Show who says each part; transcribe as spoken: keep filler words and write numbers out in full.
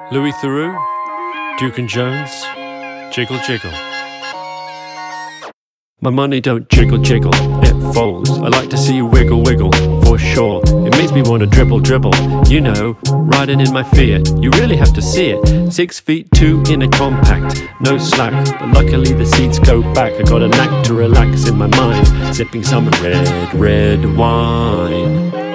Speaker 1: Louis Theroux, Duke and Jones, Jiggle Jiggle. My money don't jiggle jiggle, it folds. I like to see you wiggle wiggle, for sure. It makes me want to dribble dribble, you know, riding in my Fiat. You really have to see it. Six feet two in a compact, no slack, but luckily the seats go back. I got a knack to relax in my mind, sipping some red, red wine.